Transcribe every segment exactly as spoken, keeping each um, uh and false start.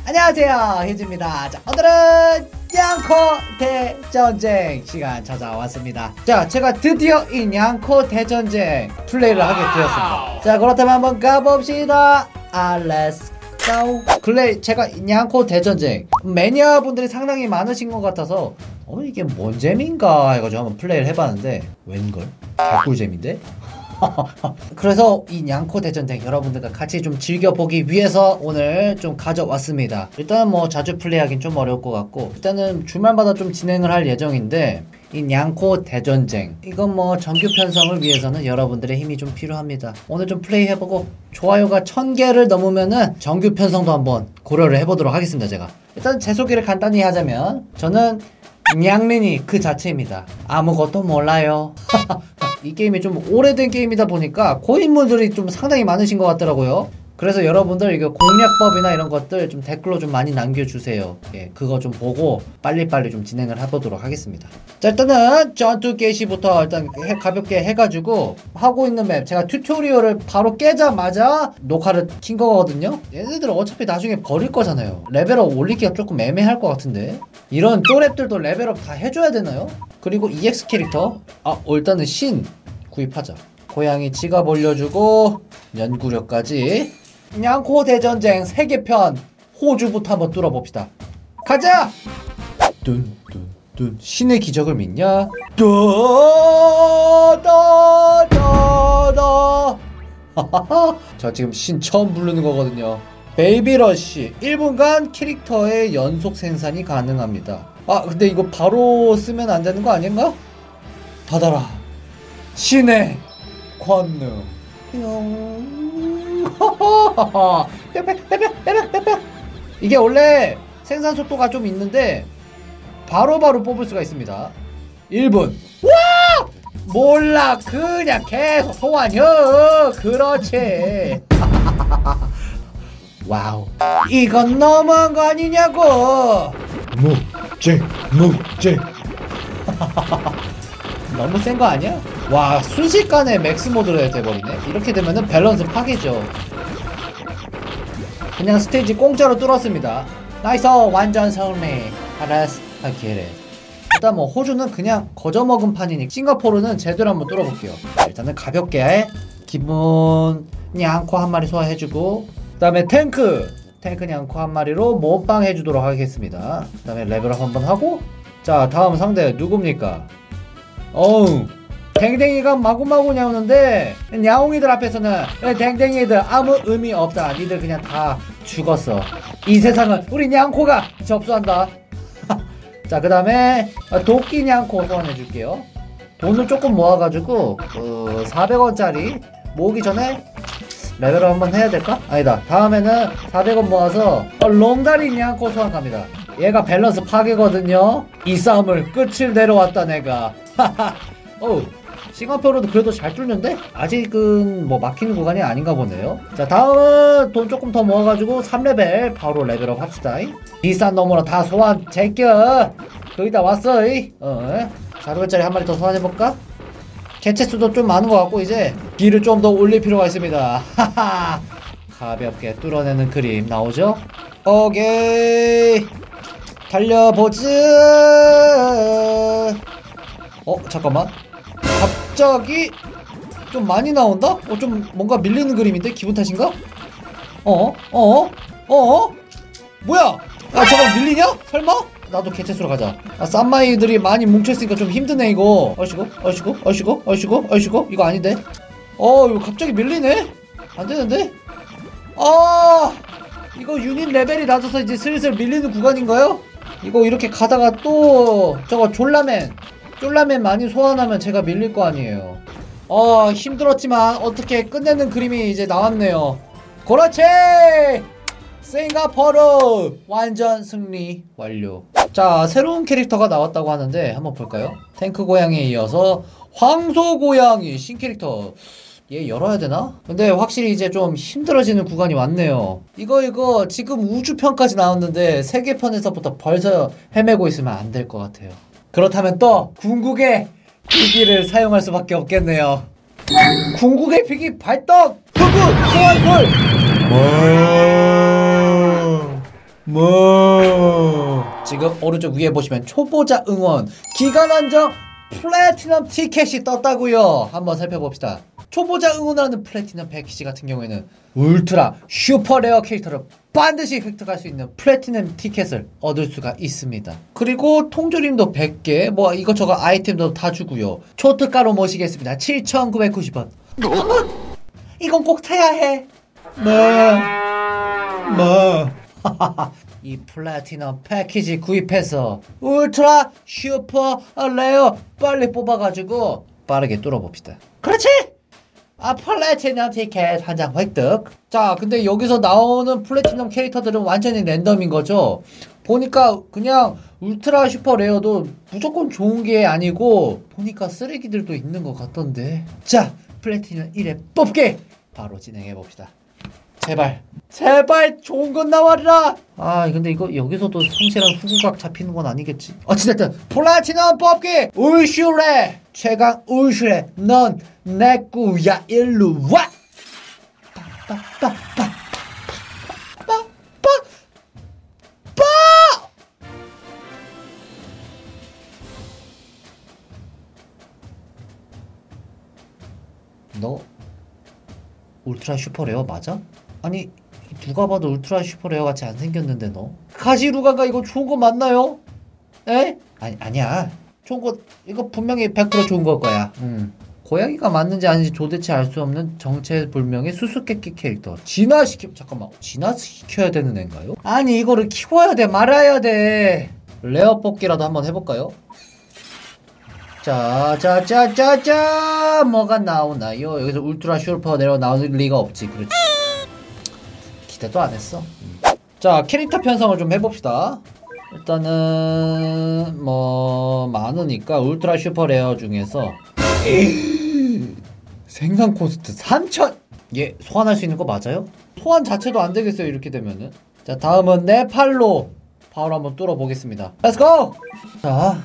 안녕하세요, 희즈입니다. 자, 오늘은 냥코 대전쟁 시간 찾아왔습니다. 자, 제가 드디어 이 냥코 대전쟁 플레이를 하게 되었습니다. 자, 그렇다면 한번 가봅시다. 아, 렛츠 고. 근래 제가 이 냥코 대전쟁 매니아 분들이 상당히 많으신 것 같아서 어 이게 뭔 재미인가 해가지고 한번 플레이를 해봤는데 웬걸? 개꿀잼인데? 그래서 이 냥코 대전쟁 여러분들과 같이 좀 즐겨보기 위해서 오늘 좀 가져왔습니다. 일단은 뭐 자주 플레이하긴 좀 어려울 것 같고, 일단은 주말마다 좀 진행을 할 예정인데, 이 냥코 대전쟁 이건 뭐 정규 편성을 위해서는 여러분들의 힘이 좀 필요합니다. 오늘 좀 플레이 해보고 좋아요가 천 개를 넘으면은 정규 편성도 한번 고려를 해보도록 하겠습니다. 제가 일단 제 소개를 간단히 하자면, 저는 냥민이 그 자체입니다. 아무것도 몰라요. 이 게임이 좀 오래된 게임이다 보니까 고인물들이 좀 상당히 많으신 것 같더라고요. 그래서 여러분들 이거 공략법이나 이런 것들 좀 댓글로 좀 많이 남겨주세요. 예, 그거 좀 보고 빨리빨리 좀 진행을 해보도록 하겠습니다. 자, 일단은 전투 개시부터 일단 해, 가볍게 해가지고 하고 있는 맵, 제가 튜토리얼을 바로 깨자마자 녹화를 킨 거거든요. 얘네들 어차피 나중에 버릴 거잖아요. 레벨업 올리기가 조금 애매할 것 같은데, 이런 또랩들도 레벨업 다 해줘야 되나요? 그리고 이엑스 캐릭터, 아 어, 일단은 신 구입하자. 고양이 지갑 올려주고 연구력까지. 냥코 대전쟁 세계편 호주부터 한번 뚫어봅시다. 가자! 뚠뚠뚠 신의 기적을 믿냐? 따다다다. 자, 지금 신 처음 부르는 거거든요. 베이비러쉬 일 분간 캐릭터의 연속 생산이 가능합니다. 아 근데 이거 바로 쓰면 안 되는 거 아닌가? 받아라 신의 권능. 이게 원래 생산 속도가 좀 있는데 바로바로 바로 뽑을 수가 있습니다. 일 분. 와! 몰라, 그냥 계속 소환혀. 그렇지. 와우, 이건 너무한 거 아니냐고. 묵쟁 묵쟁. 너무 센 거 아니야? 와, 순식간에 맥스 모드로 돼버리네. 이렇게 되면은 밸런스 파괴죠. 그냥 스테이지 공짜로 뚫었습니다. 나이스, 완전 성매. 알았어, 하기래. 일단 뭐 호주는 그냥 거저먹은 판이니 싱가포르는 제대로 한번 뚫어볼게요. 일단은 가볍게 기본 냥코 한 마리 소화해주고, 그 다음에 탱크 탱크 냥코 한 마리로 모방 해주도록 하겠습니다. 그 다음에 레벨업 한번 하고, 자 다음 상대 누굽니까? 어우, 댕댕이가 마구마구 나오는데 야옹이들 앞에서는 댕댕이들 아무 의미 없다. 니들 그냥 다 죽었어. 이 세상은 우리 냥코가 접수한다. 자, 그 다음에 도끼 냥코 소환해줄게요. 돈을 조금 모아가지고 그 사백 원짜리 모으기 전에 레벨업 한번 해야 될까? 아니다, 다음에는 사백 원 모아서 롱다리 냥코 소환 갑니다. 얘가 밸런스 파괴거든요. 이 싸움을 끝을 내려왔다 내가. 어우, 싱가포르도 그래도 잘 뚫는데? 아직은 뭐 막히는 구간이 아닌가 보네요. 자, 다음은 돈 조금 더 모아가지고 삼 레벨 바로 레벨업 합시다. 비싼 놈으로 다 소환 제껴. 거기다 왔어. 어, 사 레벨짜리 한 마리 더 소환해볼까? 개체 수도 좀 많은 것 같고 이제 길을 좀 더 올릴 필요가 있습니다. 하하, 가볍게 뚫어내는 그림 나오죠? 오케이, 달려보자. 어, 잠깐만, 갑자기 좀 많이 나온다? 어, 좀 뭔가 밀리는 그림인데? 기분 탓인가? 어? 어? 어? 뭐야? 아, 저거 밀리냐? 설마? 나도 개체수로 가자. 아, 쌈마이들이 많이 뭉쳐있으니까 좀 힘드네 이거. 어이시고 어이시고 어이시고 어이시고 어이시고. 이거 아닌데? 어, 이거 갑자기 밀리네? 안되는데? 아, 이거 유닛 레벨이 낮아서 이제 슬슬 밀리는 구간인가요? 이거 이렇게 가다가 또 저거 졸라맨 쫄라맨 많이 소환하면 제가 밀릴 거 아니에요. 어, 힘들었지만 어떻게 끝내는 그림이 이제 나왔네요. 그렇지! 싱가포르 완전 승리 완료. 자, 새로운 캐릭터가 나왔다고 하는데 한번 볼까요? 탱크 고양이에 이어서 황소 고양이 신캐릭터. 얘 열어야 되나? 근데 확실히 이제 좀 힘들어지는 구간이 왔네요. 이거 이거 지금 우주편까지 나왔는데 세계편에서부터 벌써 헤매고 있으면 안 될 것 같아요. 그렇다면 또 궁극의 비기를 사용할 수밖에 없겠네요. 궁극의 비기 발동! 흑우 소환술! 뭐 지금 오른쪽 위에 보시면 초보자 응원 기간 한정 플래티넘 티켓이 떴다고요. 한번 살펴봅시다. 초보자 응원하는 플래티넘 패키지 같은 경우에는 울트라 슈퍼 레어 캐릭터를 반드시 획득할 수 있는 플래티넘 티켓을 얻을 수가 있습니다. 그리고 통조림도 백 개, 뭐 이것저것 아이템도 다 주고요. 초특가로 모시겠습니다. 칠천구백구십 원. 한번 이건 꼭 타야 해. 뭐 뭐. 이 플래티넘 패키지 구입해서 울트라 슈퍼 레어 빨리 뽑아가지고 빠르게 뚫어봅시다. 그렇지! 아 플래티넘 티켓 한 장 획득. 자 근데 여기서 나오는 플래티넘 캐릭터들은 완전히 랜덤인 거죠. 보니까 그냥 울트라 슈퍼 레어도 무조건 좋은 게 아니고 보니까 쓰레기들도 있는 것 같던데. 자 플래티넘 일 회 뽑기 바로 진행해봅시다. 제발 제발 좋은 건 나와라. 아 근데 이거 여기서도 성실한 후구각 잡히는 건 아니겠지. 어찌됐든 플래티넘 뽑기 울슈레 최강 울슈레 넌 내 꾸야 일로 와. 빠빠빠빠빠빠빠 너 울트라 슈퍼 레어 맞아? 아니 누가 봐도 울트라 슈퍼 레어 같이 안 생겼는데 너? 가시루가가 이거 좋은 거 맞나요? 에? 아니 아니야 좋은 거 이거 분명히 백 퍼센트 좋은 걸 거야. 음. 고양이가 맞는지 아닌지 도대체 알 수 없는 정체불명의 수수께끼 캐릭터 진화시켜 잠깐만 진화시켜야 되는 애인가요? 아니 이거를 키워야 돼 말아야 돼. 레어 뽑기라도 한번 해볼까요? 자자자자자 뭐가 나오나요? 여기서 울트라 슈퍼 레어 나올 리가 없지. 그렇지 기대도 안 했어. 자 캐릭터 편성을 좀 해봅시다. 일단은 뭐 많으니까 울트라 슈퍼 레어 중에서 생산 코스트 삼천! 얘 소환할 수 있는 거 맞아요? 소환 자체도 안 되겠어요 이렇게 되면은. 자 다음은 네팔로 바로 한번 뚫어 보겠습니다. 렛츠고! 자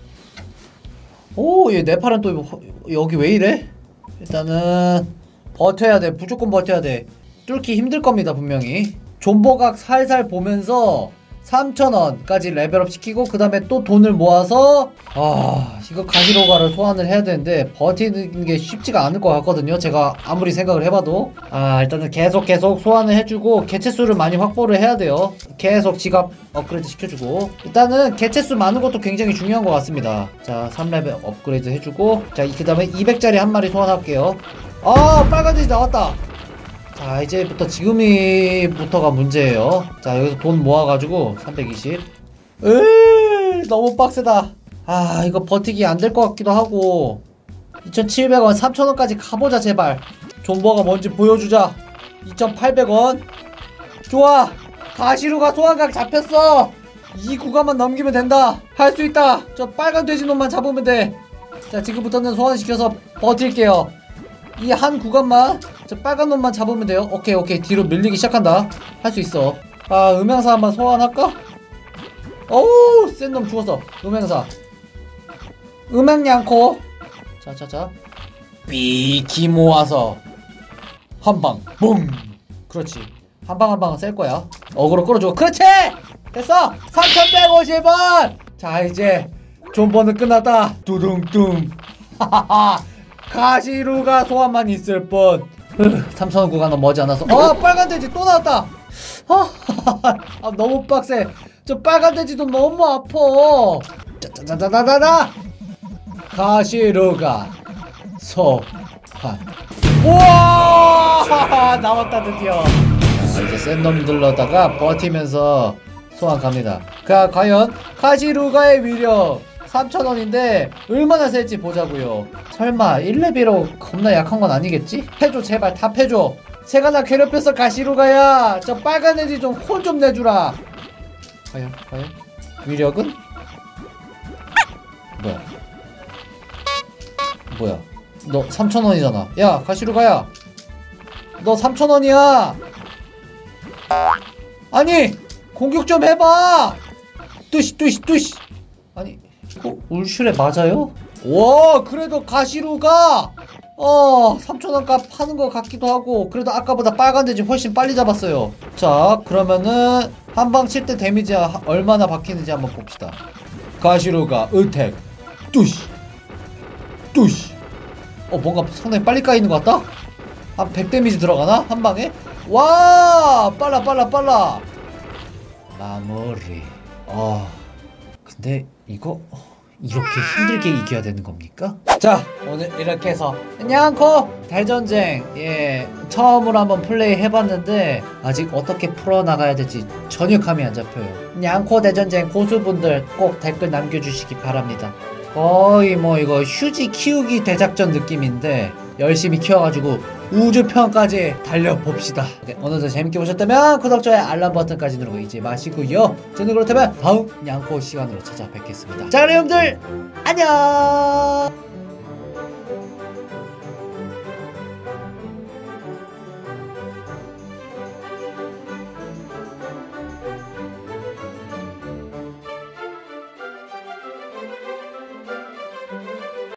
오 얘 네팔은 또 여기 왜 이래? 일단은 버텨야 돼. 무조건 버텨야 돼. 뚫기 힘들 겁니다 분명히. 존버각 살살 보면서 삼천 원까지 레벨업 시키고 그 다음에 또 돈을 모아서 아 이거 가시로가를 소환을 해야 되는데 버티는 게 쉽지가 않을 것 같거든요. 제가 아무리 생각을 해봐도. 아 일단은 계속 계속 소환을 해주고 개체수를 많이 확보를 해야 돼요. 계속 지갑 업그레이드 시켜주고. 일단은 개체수 많은 것도 굉장히 중요한 것 같습니다. 자 삼 레벨 업그레이드 해주고 자 그 다음에 이백짜리 한 마리 소환할게요. 아 빨간 돼지 나왔다. 자 이제부터 지금이부터가 문제예요. 자 여기서 돈 모아가지고 삼백이십. 으 너무 빡세다. 아 이거 버티기 안 될 것 같기도 하고. 이천칠백 원 삼천 원까지 가보자 제발. 존버가 뭔지 보여주자. 이천팔백 원 좋아 가시루가 소환각 잡혔어. 이 구간만 넘기면 된다. 할 수 있다. 저 빨간 돼지놈만 잡으면 돼. 자 지금부터는 소환시켜서 버틸게요. 이 한 구간만 저 빨간 놈만 잡으면 돼요. 오케이 오케이 뒤로 밀리기 시작한다. 할 수 있어. 아 음향사 한번 소환할까? 어우 센 놈 죽었어. 음향사 음향냥코. 자자자 삐기 모아서 한방 뿡. 그렇지 한방 한방은 셀 거야. 어그로 끌어주고 그렇지 됐어. 삼천백오십 원. 자 이제 존버는 끝났다. 두둥둥 하하하 가시루가 소환만 있을 뿐. 삼천 원 구간은 머지않아서. 아 빨간 돼지 또 나왔다. 아, 아 너무 빡세. 저 빨간 돼지도 너무 아파. 짜자자자자자 가시루가 소환. 우와 나왔다 드디어. 자, 이제 센 놈들로다가 버티면서 소환 갑니다. 가, 과연 가시루가의 위력 삼천 원인데 얼마나 셀지 보자고요. 설마 일 레벨로 겁나 약한 건 아니겠지? 해줘 제발 답해줘. 제가 나 괴롭혔어 가시루가야. 저 빨간 애들 좀 혼 좀 내주라. 과연 과연 위력은? 뭐야 뭐야 너 삼천 원이잖아. 야 가시루가야 너 삼천 원이야. 아니 공격 좀 해봐. 뚜시 뚜시 뚜시. 아니 어? 울슈레 맞아요? 와 그래도 가시루가 어 삼천원 값 하는 것 같기도 하고 그래도 아까보다 빨간 돼지 훨씬 빨리 잡았어요. 자 그러면은 한방 칠 때 데미지 얼마나 박히는지 한번 봅시다. 가시로가 으택 뚜시 뚜시 어 뭔가 상당히 빨리 까이는 것 같다? 한 백 데미지 들어가나? 한방에? 와 빨라 빨라 빨라 마무리. 아 근데 이거 이렇게 힘들게 이겨야 되는 겁니까? 자 오늘 이렇게 해서 냥코 대전쟁 예 처음으로 한번 플레이 해봤는데 아직 어떻게 풀어나가야 될지 전혀 감이 안 잡혀요. 냥코 대전쟁 고수분들 꼭 댓글 남겨주시기 바랍니다. 거의 뭐 이거 휴지 키우기 대작전 느낌인데 열심히 키워가지고 우주편까지 달려봅시다. 네, 오늘도 재밌게 보셨다면 구독, 좋아요, 알람 버튼까지 누르고 잊지 마시고요. 저는 그렇다면 다음 냥코 시간으로 찾아뵙겠습니다. 자 그럼 여러분들 안녕.